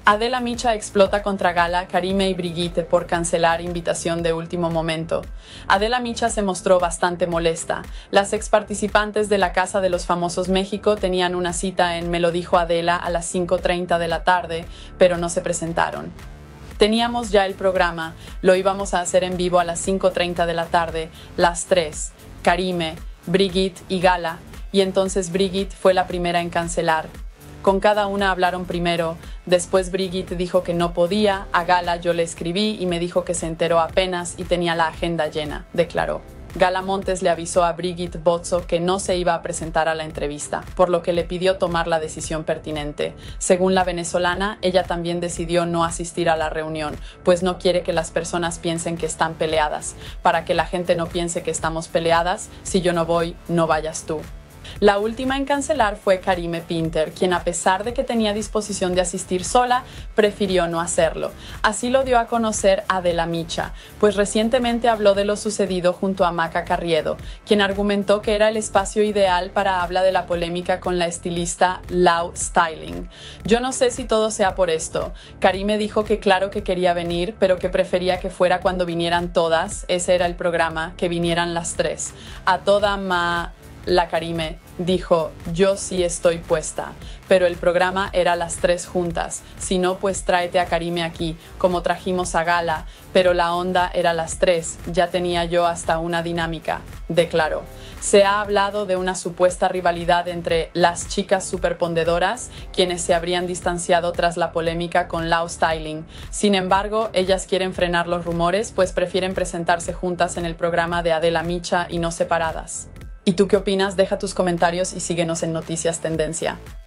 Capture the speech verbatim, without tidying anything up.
Adela Micha explota contra Gala, Karime y Brigitte por cancelar invitación de último momento. Adela Micha se mostró bastante molesta. Las ex participantes de la Casa de los Famosos México tenían una cita en Me lo dijo Adela a las cinco treinta de la tarde, pero no se presentaron. Teníamos ya el programa, lo íbamos a hacer en vivo a las cinco treinta de la tarde, las tres, Karime, Brigitte y Gala, y entonces Brigitte fue la primera en cancelar. Con cada una hablaron primero, después Brigitte dijo que no podía, a Gala yo le escribí y me dijo que se enteró apenas y tenía la agenda llena, declaró. Gala Montes le avisó a Brigitte Bozzo que no se iba a presentar a la entrevista, por lo que le pidió tomar la decisión pertinente. Según la venezolana, ella también decidió no asistir a la reunión, pues no quiere que las personas piensen que están peleadas. Para que la gente no piense que estamos peleadas, si yo no voy, no vayas tú. La última en cancelar fue Karime Pinter, quien a pesar de que tenía disposición de asistir sola, prefirió no hacerlo. Así lo dio a conocer Adela Micha, pues recientemente habló de lo sucedido junto a Maca Carriedo, quien argumentó que era el espacio ideal para hablar de la polémica con la estilista Lau Styling. Yo no sé si todo sea por esto. Karime dijo que claro que quería venir, pero que prefería que fuera cuando vinieran todas, ese era el programa, que vinieran las tres. A toda ma... La Karime dijo, yo sí estoy puesta, pero el programa era las tres juntas, si no pues tráete a Karime aquí, como trajimos a Gala, pero la onda era las tres, ya tenía yo hasta una dinámica, declaró. Se ha hablado de una supuesta rivalidad entre las chicas superpondedoras, quienes se habrían distanciado tras la polémica con Lau Styling. Sin embargo, ellas quieren frenar los rumores, pues prefieren presentarse juntas en el programa de Adela Micha y no separadas. ¿Y tú qué opinas? Deja tus comentarios y síguenos en Noticias Tendencia.